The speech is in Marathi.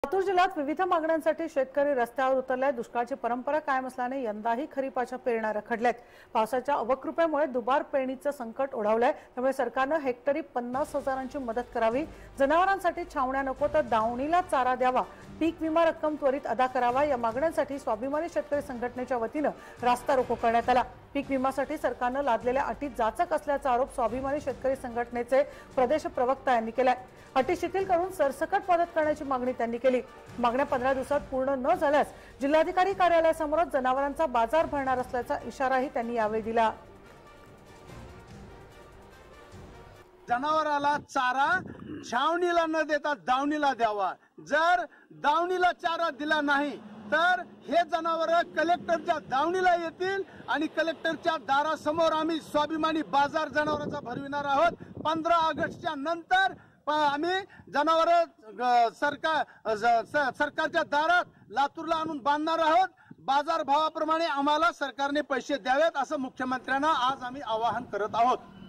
लातूर जिल्ह्यात विविध मागण्यांसाठी शेतकरी रस्त्यावर उतरले। दुष्काळाची परंपरा कायम असल्याने यंदाही खरीपाच्या पेरण्या रखडल्यात। पावसाच्या अवकृपेमुळे दुबार पेरणीचं संकट ओढावलंय। त्यामुळे सरकारने हेक्टरी 50,000ची मदत करावी। जनावरांसाठी छावण्या नको तर दावणीला चारा द्यावा। पीक विमा रक्कम त्वरित अदा करावा या मागण्यांसाठी स्वाभिमानी शेतकरी संघटनेच्या वतीने रास्ता रोको करण्यात आला। पीक विम्यासाठी सरकारने लादलेल्या अटी जाचक असल्याचा आरोप स्वाभिमानी शेतकरी संघटनेचे प्रदेश प्रवक्ता यांनी केलाय। अटी शिथिल करून सरसकट मदत करण्याची मागणी त्यांनी केली। मागण्या 15 दिवसात पूर्ण न झाल्यास जिल्हाधिकारी कार्यालयासमोर जनावरांचा बाजार भरणार असल्याचा इशाराही त्यांनी यावेळी दिला। जनावराला चारा छावणीला न देता दावणीला द्यावा। जर दावणीला चारा दिला नाही तर हे जनावर कलेक्टरच्या दावणीला येतील आणि कलेक्टरच्या दारासमोर आम्ही स्वाभिमानी बाजार जनावरांचा भरविणार आहोत। 15 ऑगस्टच्या नंतर आम्ही जनावर सरकारच्या दारात लातूरला आणून बांधणार आहोत। बाजार भावाप्रमाणे आम्हाला सरकारने पैसे द्यावेत असं मुख्यमंत्र्यांना आज आम्ही आवाहन करत आहोत।